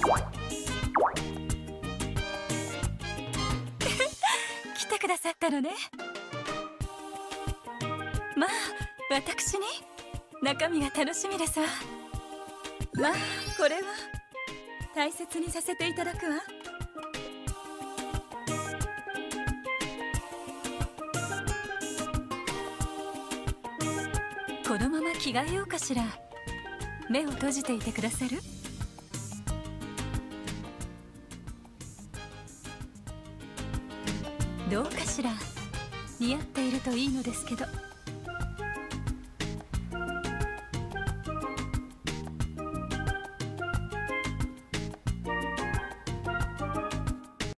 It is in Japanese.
来てくださったのね。まあ私に中身が楽しみですわ。まあこれは大切にさせていただくわ。このまま着替えようかしら。目を閉じていてくださる？どうかしら。似合っているといいのですけど。